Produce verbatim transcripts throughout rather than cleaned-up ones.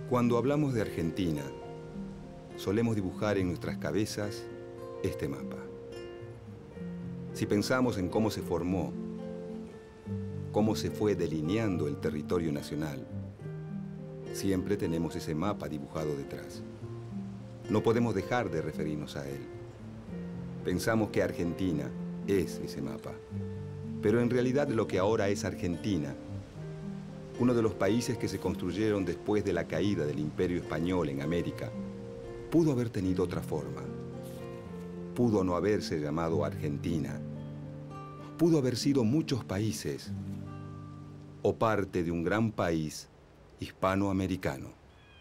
Cuando hablamos de Argentina, solemos dibujar en nuestras cabezas este mapa. Si pensamos en cómo se formó, cómo se fue delineando el territorio nacional, siempre tenemos ese mapa dibujado detrás. No podemos dejar de referirnos a él. Pensamos que Argentina es ese mapa, pero en realidad lo que ahora es Argentina, uno de los países que se construyeron después de la caída del Imperio Español en América, pudo haber tenido otra forma. Pudo no haberse llamado Argentina. Pudo haber sido muchos países o parte de un gran país hispanoamericano.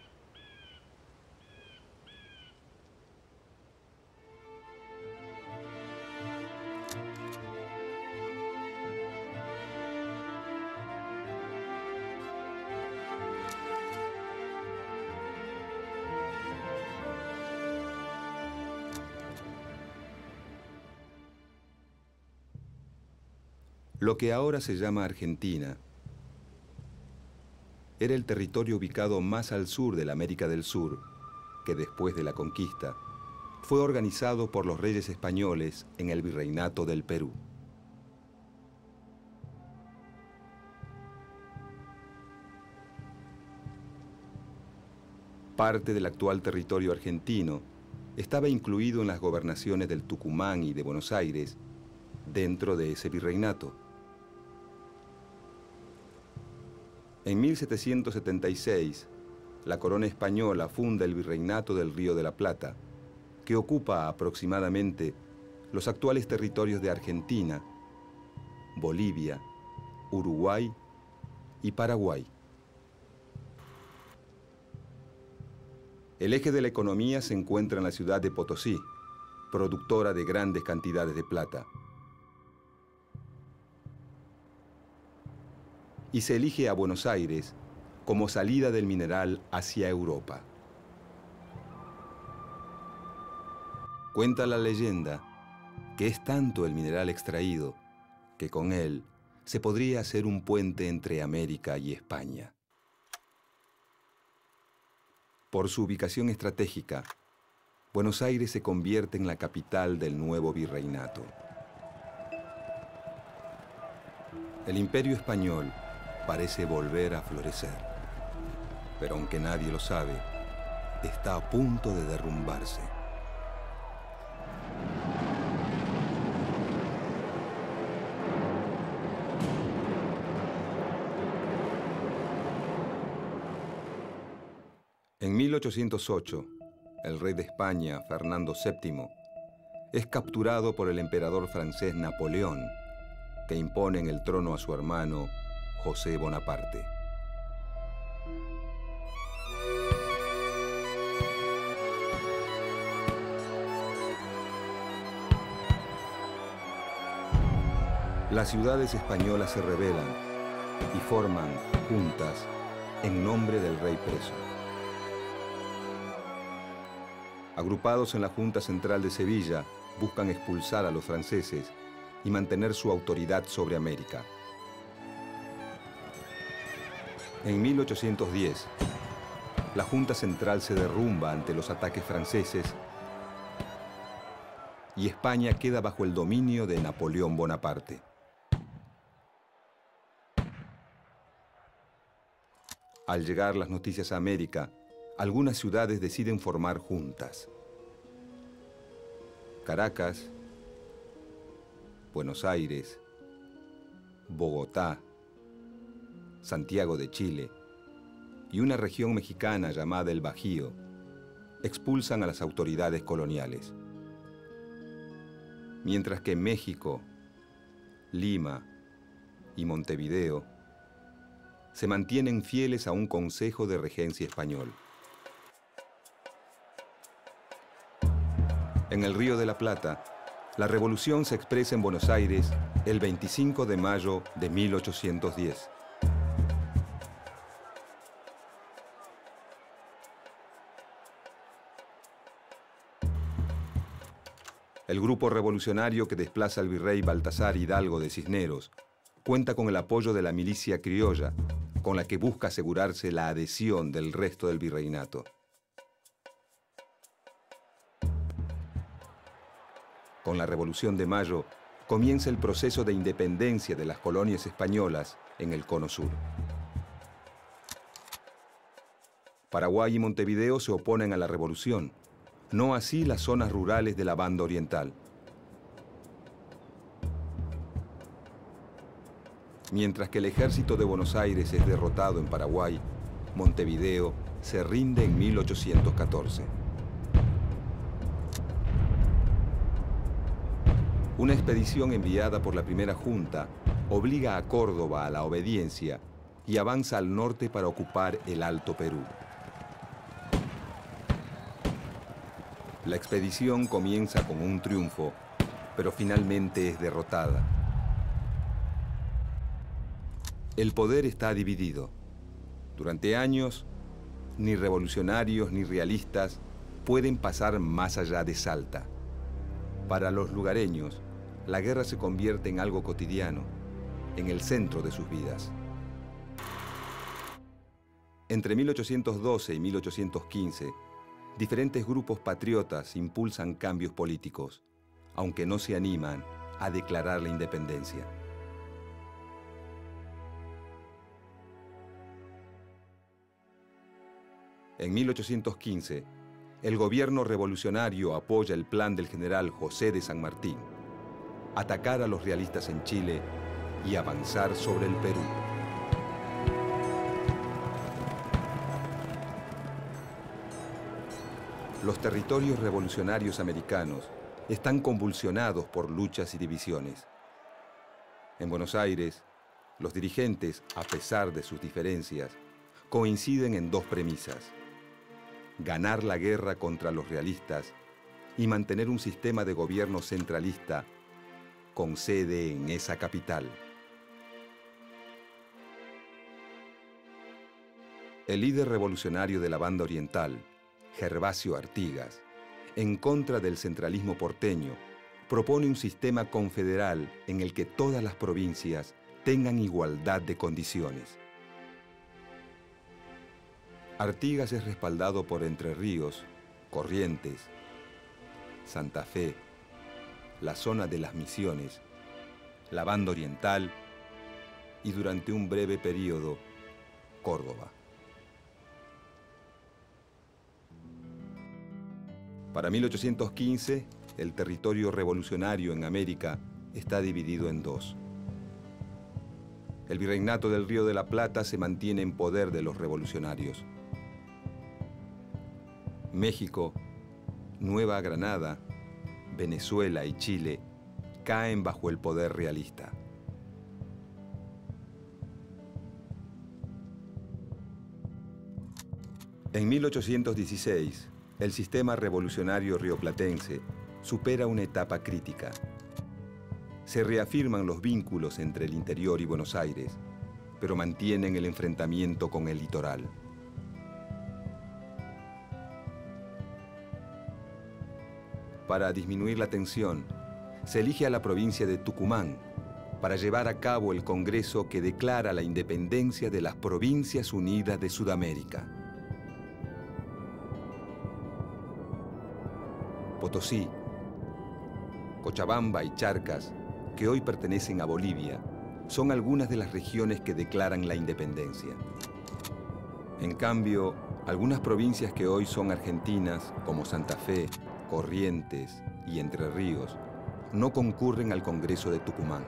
Lo que ahora se llama Argentina era el territorio ubicado más al sur de la América del Sur, que después de la conquista fue organizado por los reyes españoles en el Virreinato del Perú. Parte del actual territorio argentino estaba incluido en las gobernaciones del Tucumán y de Buenos Aires dentro de ese virreinato. En mil setecientos setenta y seis, la corona española funda el Virreinato del Río de la Plata, que ocupa aproximadamente los actuales territorios de Argentina, Bolivia, Uruguay y Paraguay. El eje de la economía se encuentra en la ciudad de Potosí, productora de grandes cantidades de plata. Y se elige a Buenos Aires como salida del mineral hacia Europa. Cuenta la leyenda que es tanto el mineral extraído que con él se podría hacer un puente entre América y España. Por su ubicación estratégica, Buenos Aires se convierte en la capital del nuevo virreinato. El Imperio Español parece volver a florecer, pero aunque nadie lo sabe, está a punto de derrumbarse. En mil ochocientos ocho, el rey de España, Fernando séptimo, es capturado por el emperador francés Napoleón, que impone en el trono a su hermano José Bonaparte. Las ciudades españolas se rebelan y forman juntas en nombre del rey preso. Agrupados en la Junta Central de Sevilla, buscan expulsar a los franceses y mantener su autoridad sobre América. En mil ochocientos diez, la Junta Central se derrumba ante los ataques franceses y España queda bajo el dominio de Napoleón Bonaparte. Al llegar las noticias a América, algunas ciudades deciden formar juntas. Caracas, Buenos Aires, Bogotá, Santiago de Chile y una región mexicana llamada el Bajío expulsan a las autoridades coloniales. Mientras que México, Lima y Montevideo se mantienen fieles a un consejo de regencia español. En el Río de la Plata, la revolución se expresa en Buenos Aires el veinticinco de mayo de mil ochocientos diez. El grupo revolucionario que desplaza al virrey Baltasar Hidalgo de Cisneros cuenta con el apoyo de la milicia criolla, con la que busca asegurarse la adhesión del resto del virreinato. Con la Revolución de Mayo comienza el proceso de independencia de las colonias españolas en el Cono Sur. Paraguay y Montevideo se oponen a la revolución, no así las zonas rurales de la banda oriental. Mientras que el ejército de Buenos Aires es derrotado en Paraguay, Montevideo se rinde en mil ochocientos catorce. Una expedición enviada por la primera junta obliga a Córdoba a la obediencia y avanza al norte para ocupar el Alto Perú. La expedición comienza con un triunfo, pero finalmente es derrotada. El poder está dividido. Durante años, ni revolucionarios ni realistas pueden pasar más allá de Salta. Para los lugareños, la guerra se convierte en algo cotidiano, en el centro de sus vidas. Entre mil ochocientos doce y mil ochocientos quince, diferentes grupos patriotas impulsan cambios políticos, aunque no se animan a declarar la independencia. En mil ochocientos quince, el gobierno revolucionario apoya el plan del general José de San Martín, atacar a los realistas en Chile y avanzar sobre el Perú. Los territorios revolucionarios americanos están convulsionados por luchas y divisiones. En Buenos Aires, los dirigentes, a pesar de sus diferencias, coinciden en dos premisas: ganar la guerra contra los realistas y mantener un sistema de gobierno centralista con sede en esa capital. El líder revolucionario de la banda oriental, Gervasio Artigas, en contra del centralismo porteño, propone un sistema confederal en el que todas las provincias tengan igualdad de condiciones. Artigas es respaldado por Entre Ríos, Corrientes, Santa Fe, la zona de las Misiones, la banda oriental y durante un breve periodo, Córdoba. Para mil ochocientos quince, el territorio revolucionario en América está dividido en dos. El virreinato del Río de la Plata se mantiene en poder de los revolucionarios. México, Nueva Granada, Venezuela y Chile caen bajo el poder realista. En mil ochocientos dieciséis, el sistema revolucionario rioplatense supera una etapa crítica. Se reafirman los vínculos entre el interior y Buenos Aires, pero mantienen el enfrentamiento con el litoral. Para disminuir la tensión, se elige a la provincia de Tucumán para llevar a cabo el Congreso que declara la independencia de las Provincias Unidas de Sudamérica. Potosí, Cochabamba y Charcas, que hoy pertenecen a Bolivia, son algunas de las regiones que declaran la independencia. En cambio, algunas provincias que hoy son argentinas, como Santa Fe, Corrientes y Entre Ríos, no concurren al Congreso de Tucumán.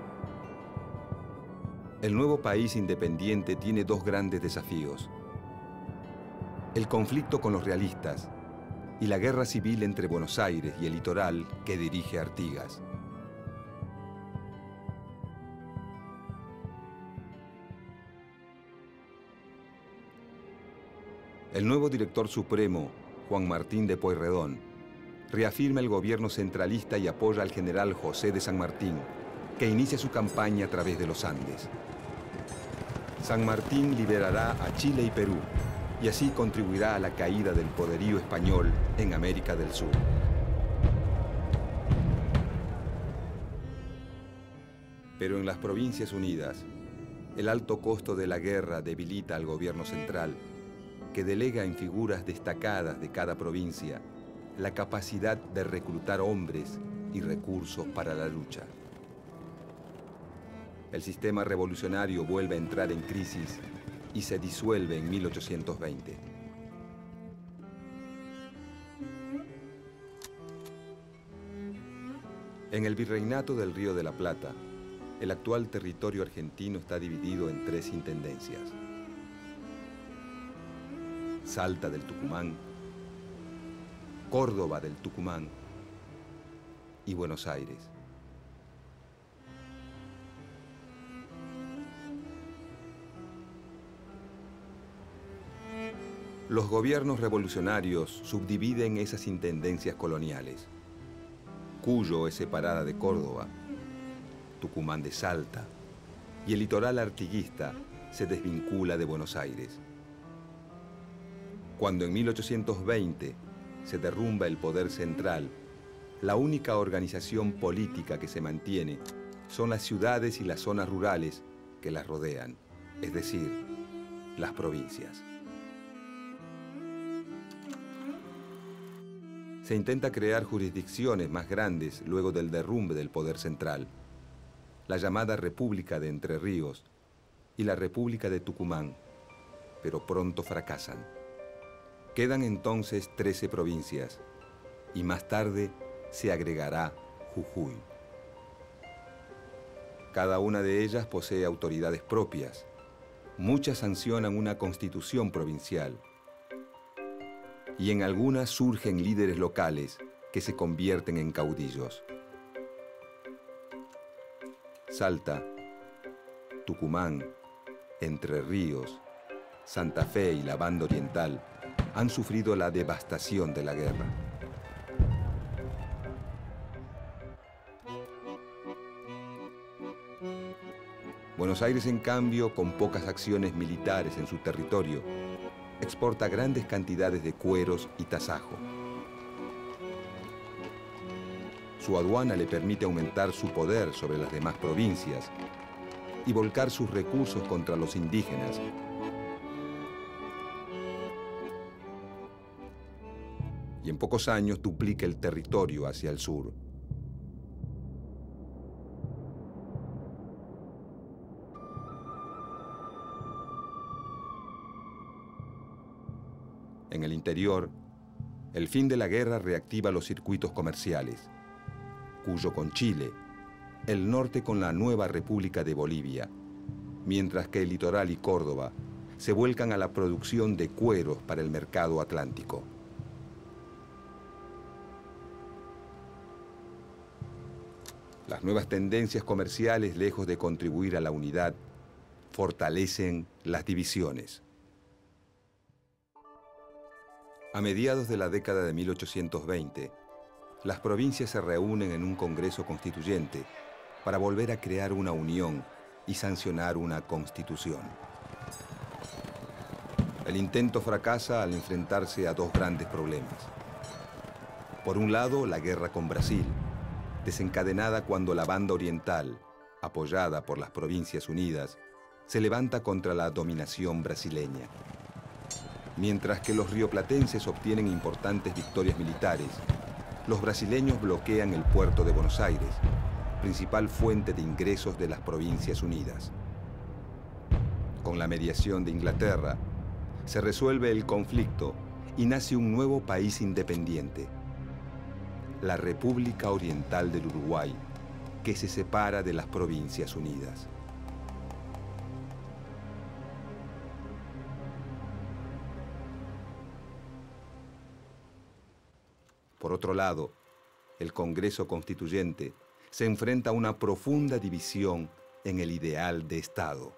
El nuevo país independiente tiene dos grandes desafíos: el conflicto con los realistas y la guerra civil entre Buenos Aires y el litoral que dirige Artigas. El nuevo director supremo, Juan Martín de Pueyrredón, reafirma el gobierno centralista y apoya al general José de San Martín, que inicia su campaña a través de los Andes. San Martín liberará a Chile y Perú, y así contribuirá a la caída del poderío español en América del Sur. Pero en las Provincias Unidas, El alto costo de la guerra debilita al gobierno central, que delega en figuras destacadas de cada provincia la capacidad de reclutar hombres y recursos para la lucha. El sistema revolucionario vuelve a entrar en crisis y se disuelve en mil ochocientos veinte. En el Virreinato del Río de la Plata, el actual territorio argentino está dividido en tres intendencias: Salta del Tucumán, Córdoba del Tucumán y Buenos Aires. Los gobiernos revolucionarios subdividen esas intendencias coloniales. Cuyo es separada de Córdoba, Tucumán de Salta, y el litoral artiguista se desvincula de Buenos Aires. Cuando en mil ochocientos veinte se derrumba el poder central, la única organización política que se mantiene son las ciudades y las zonas rurales que las rodean, es decir, las provincias. Se intenta crear jurisdicciones más grandes luego del derrumbe del poder central, la llamada República de Entre Ríos y la República de Tucumán, pero pronto fracasan. Quedan entonces trece provincias y más tarde se agregará Jujuy. Cada una de ellas posee autoridades propias. Muchas sancionan una constitución provincial y en algunas surgen líderes locales que se convierten en caudillos. Salta, Tucumán, Entre Ríos, Santa Fe y la Banda Oriental han sufrido la devastación de la guerra. Buenos Aires, en cambio, con pocas acciones militares en su territorio, exporta grandes cantidades de cueros y tasajo. Su aduana le permite aumentar su poder sobre las demás provincias y volcar sus recursos contra los indígenas. Y en pocos años duplica el territorio hacia el sur. En el interior, el fin de la guerra reactiva los circuitos comerciales, Cuyo con Chile, el norte con la nueva República de Bolivia, mientras que el litoral y Córdoba se vuelcan a la producción de cueros para el mercado atlántico. Las nuevas tendencias comerciales, lejos de contribuir a la unidad, fortalecen las divisiones. A mediados de la década de mil ochocientos veinte, las provincias se reúnen en un Congreso Constituyente para volver a crear una unión y sancionar una constitución. El intento fracasa al enfrentarse a dos grandes problemas. Por un lado, la guerra con Brasil, desencadenada cuando la Banda Oriental, apoyada por las Provincias Unidas, se levanta contra la dominación brasileña. Mientras que los rioplatenses obtienen importantes victorias militares, los brasileños bloquean el puerto de Buenos Aires, principal fuente de ingresos de las Provincias Unidas. Con la mediación de Inglaterra, se resuelve el conflicto y nace un nuevo país independiente, la República Oriental del Uruguay, que se separa de las Provincias Unidas. Por otro lado, el Congreso Constituyente se enfrenta a una profunda división en el ideal de Estado.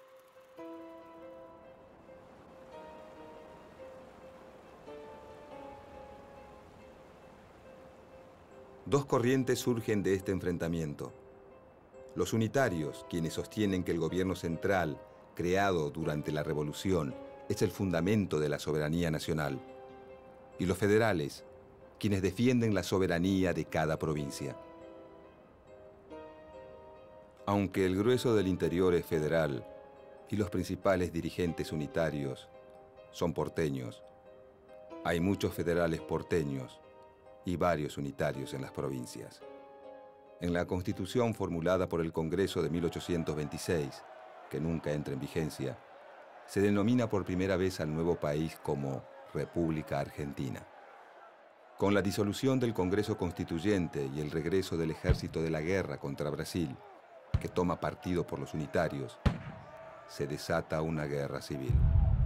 Dos corrientes surgen de este enfrentamiento. Los unitarios, quienes sostienen que el gobierno central, creado durante la Revolución, es el fundamento de la soberanía nacional, y los federales, quienes defienden la soberanía de cada provincia. Aunque el grueso del interior es federal y los principales dirigentes unitarios son porteños. Hay muchos federales porteños y varios unitarios en las provincias. En la Constitución formulada por el Congreso de mil ochocientos veintiséis, que nunca entra en vigencia, se denomina por primera vez al nuevo país como República Argentina. Con la disolución del Congreso Constituyente y el regreso del ejército de la guerra contra Brasil, que toma partido por los unitarios, se desata una guerra civil.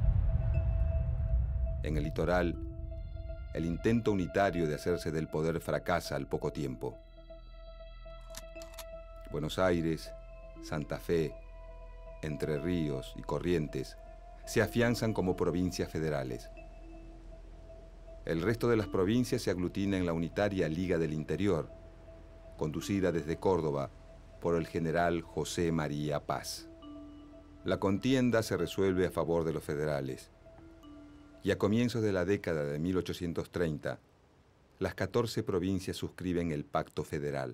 En el litoral, el intento unitario de hacerse del poder fracasa al poco tiempo. Buenos Aires, Santa Fe, Entre Ríos y Corrientes se afianzan como provincias federales. El resto de las provincias se aglutina en la unitaria Liga del Interior, conducida desde Córdoba por el general José María Paz. La contienda se resuelve a favor de los federales, y a comienzos de la década de mil ochocientos treinta, las catorce provincias suscriben el Pacto Federal.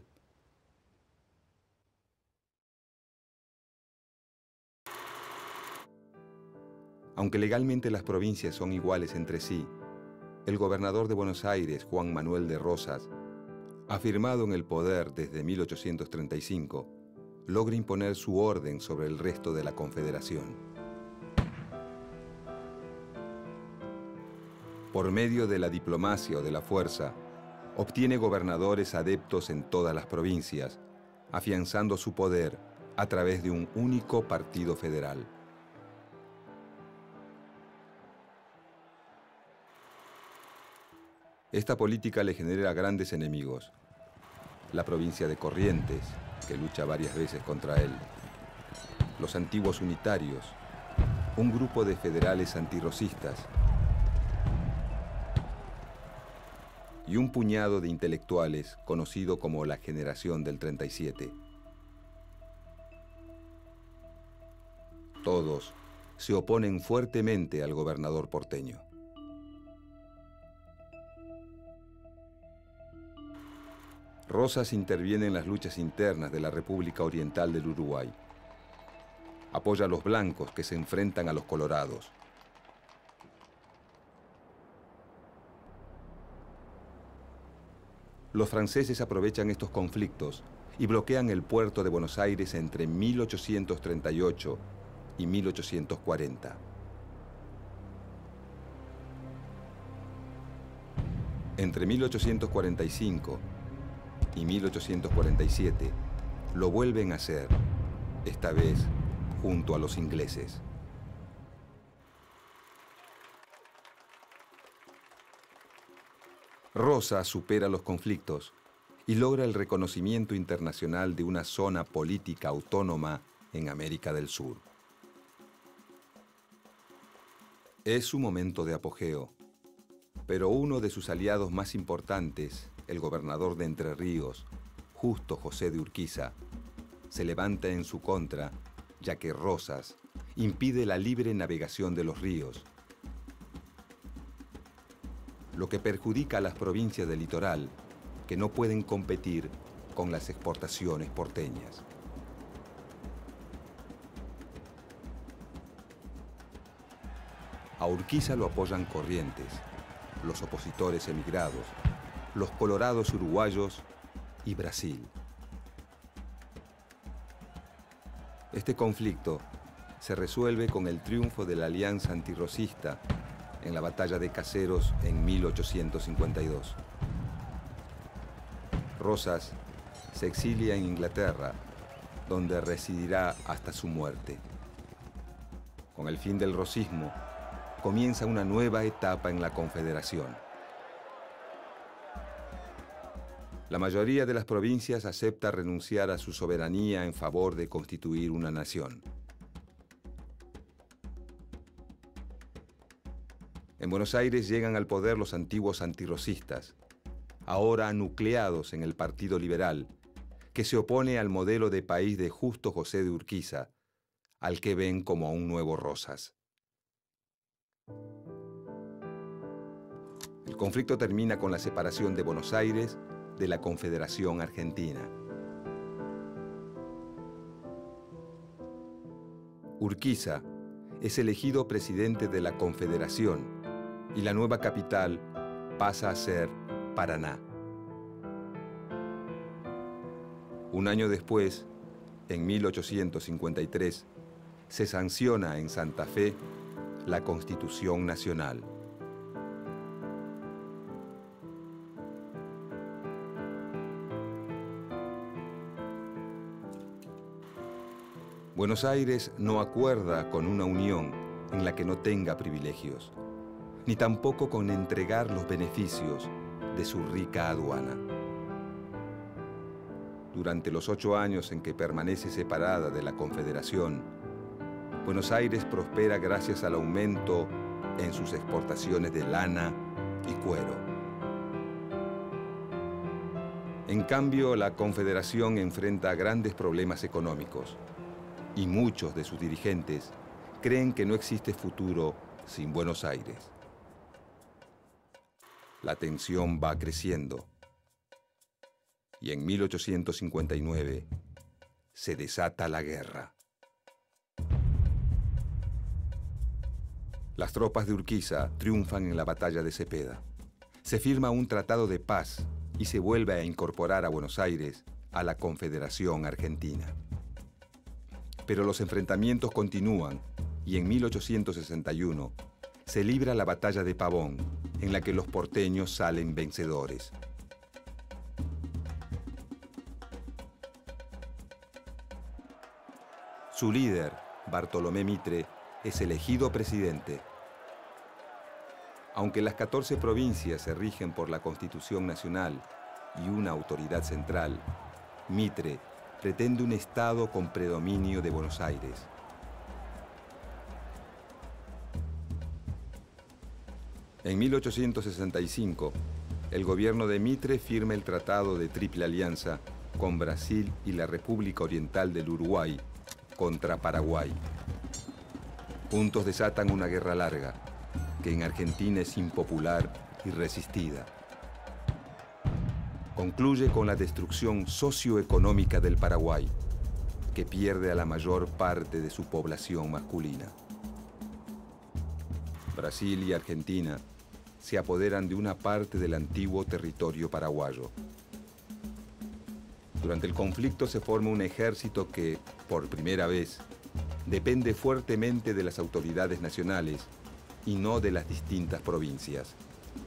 Aunque legalmente las provincias son iguales entre sí, el gobernador de Buenos Aires, Juan Manuel de Rosas, afirmado en el poder desde mil ochocientos treinta y cinco, logra imponer su orden sobre el resto de la Confederación. Por medio de la diplomacia o de la fuerza, obtiene gobernadores adeptos en todas las provincias, afianzando su poder a través de un único partido federal. Esta política le genera grandes enemigos. La provincia de Corrientes, que lucha varias veces contra él. Los antiguos unitarios, un grupo de federales antirrocistas y un puñado de intelectuales conocido como la Generación del treinta y siete. Todos se oponen fuertemente al gobernador porteño. Rosas interviene en las luchas internas de la República Oriental del Uruguay. Apoya a los blancos que se enfrentan a los colorados. Los franceses aprovechan estos conflictos y bloquean el puerto de Buenos Aires entre mil ochocientos treinta y ocho y mil ochocientos cuarenta. Entre mil ochocientos cuarenta y cinco y mil ochocientos cuarenta y siete lo vuelven a hacer, esta vez junto a los ingleses. Rosas supera los conflictos y logra el reconocimiento internacional de una zona política autónoma en América del Sur. Es su momento de apogeo, pero uno de sus aliados más importantes, el gobernador de Entre Ríos, Justo José de Urquiza, se levanta en su contra, ya que Rosas impide la libre navegación de los ríos, lo que perjudica a las provincias del litoral, que no pueden competir con las exportaciones porteñas. A Urquiza lo apoyan Corrientes, los opositores emigrados, los colorados uruguayos y Brasil. Este conflicto se resuelve con el triunfo de la Alianza Antirrosista en la Batalla de Caseros en mil ochocientos cincuenta y dos. Rosas se exilia en Inglaterra, donde residirá hasta su muerte. Con el fin del rosismo, comienza una nueva etapa en la Confederación. La mayoría de las provincias acepta renunciar a su soberanía en favor de constituir una nación. En Buenos Aires llegan al poder los antiguos antirrosistas, ahora nucleados en el Partido Liberal, que se opone al modelo de país de Justo José de Urquiza, al que ven como a un nuevo Rosas. El conflicto termina con la separación de Buenos Aires de la Confederación Argentina. Urquiza es elegido presidente de la Confederación y la nueva capital pasa a ser Paraná. Un año después, en mil ochocientos cincuenta y tres, se sanciona en Santa Fe la Constitución Nacional. Buenos Aires no acuerda con una unión en la que no tenga privilegios, ni tampoco con entregar los beneficios de su rica aduana. Durante los ocho años en que permanece separada de la Confederación, Buenos Aires prospera gracias al aumento en sus exportaciones de lana y cuero. En cambio, la Confederación enfrenta grandes problemas económicos y muchos de sus dirigentes creen que no existe futuro sin Buenos Aires. La tensión va creciendo y en mil ochocientos cincuenta y nueve se desata la guerra. Las tropas de Urquiza triunfan en la batalla de Cepeda. Se firma un tratado de paz y se vuelve a incorporar a Buenos Aires a la Confederación Argentina. Pero los enfrentamientos continúan y en mil ochocientos sesenta y uno se libra la batalla de Pavón, en la que los porteños salen vencedores. Su líder, Bartolomé Mitre, es elegido presidente. Aunque las catorce provincias se rigen por la Constitución Nacional y una autoridad central, Mitre pretende un Estado con predominio de Buenos Aires. En mil ochocientos sesenta y cinco, el gobierno de Mitre firma el Tratado de Triple Alianza con Brasil y la República Oriental del Uruguay contra Paraguay. Juntos desatan una guerra larga, que en Argentina es impopular y resistida. Concluye con la destrucción socioeconómica del Paraguay, que pierde a la mayor parte de su población masculina. Brasil y Argentina se apoderan de una parte del antiguo territorio paraguayo. Durante el conflicto se forma un ejército que, por primera vez, depende fuertemente de las autoridades nacionales y no de las distintas provincias.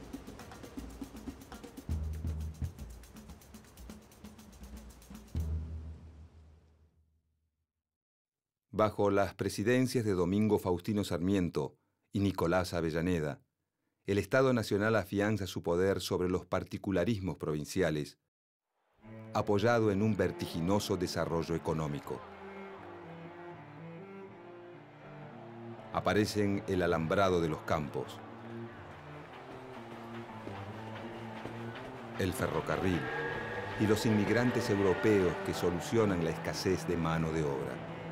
Bajo las presidencias de Domingo Faustino Sarmiento y Nicolás Avellaneda, el Estado Nacional afianza su poder sobre los particularismos provinciales, apoyado en un vertiginoso desarrollo económico. Aparecen el alambrado de los campos, el ferrocarril y los inmigrantes europeos que solucionan la escasez de mano de obra.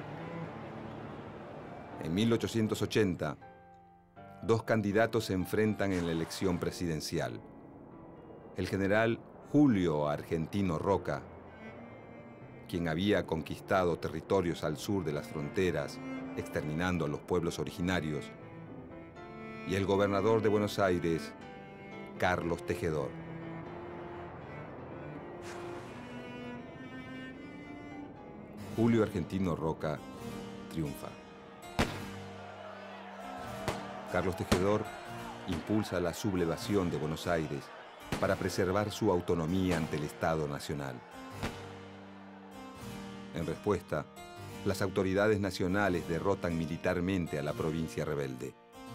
En mil ochocientos ochenta, dos candidatos se enfrentan en la elección presidencial. El general Julio Argentino Roca, quien había conquistado territorios al sur de las fronteras, exterminando a los pueblos originarios, y el gobernador de Buenos Aires, Carlos Tejedor. Julio Argentino Roca triunfa. Carlos Tejedor impulsa la sublevación de Buenos Aires para preservar su autonomía ante el Estado Nacional. En respuesta, las autoridades nacionales derrotan militarmente a la provincia rebelde.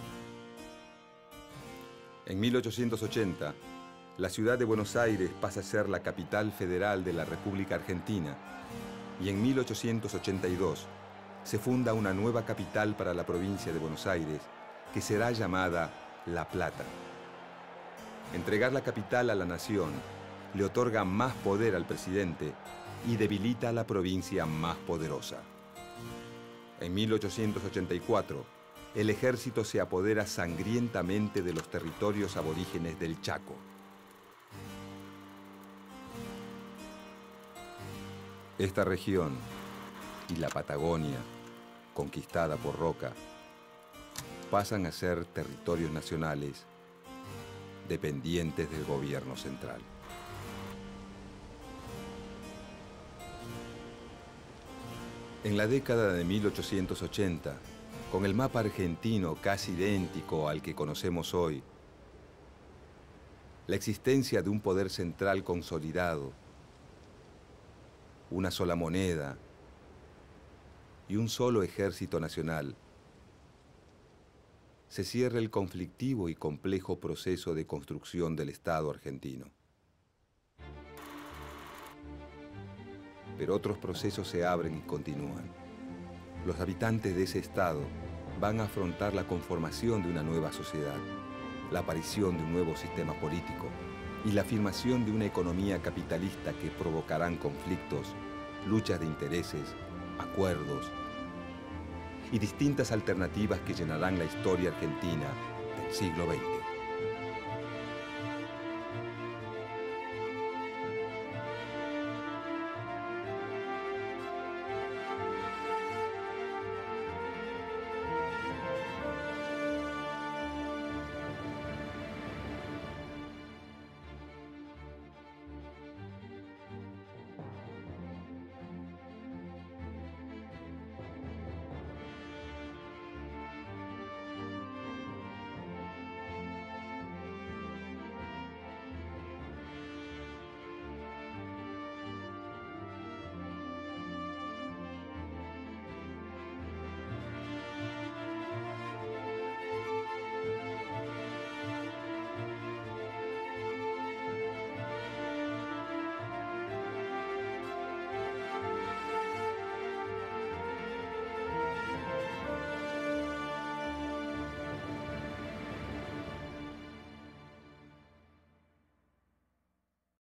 En mil ochocientos ochenta, la ciudad de Buenos Aires pasa a ser la capital federal de la República Argentina y en mil ochocientos ochenta y dos se funda una nueva capital para la provincia de Buenos Aires que será llamada La Plata. Entregar la capital a la nación le otorga más poder al presidente y debilita a la provincia más poderosa. En mil ochocientos ochenta y cuatro, el ejército se apodera sangrientamente de los territorios aborígenes del Chaco. Esta región y la Patagonia conquistada por Roca, pasan a ser territorios nacionales dependientes del gobierno central. En la década de mil ochocientos ochenta, con el mapa argentino casi idéntico al que conocemos hoy, la existencia de un poder central consolidado, una sola moneda y un solo ejército nacional, se cierra el conflictivo y complejo proceso de construcción del Estado argentino. Pero otros procesos se abren y continúan. Los habitantes de ese Estado van a afrontar la conformación de una nueva sociedad, la aparición de un nuevo sistema político y la afirmación de una economía capitalista que provocarán conflictos, luchas de intereses, acuerdos y distintas alternativas que llenarán la historia argentina del siglo veinte.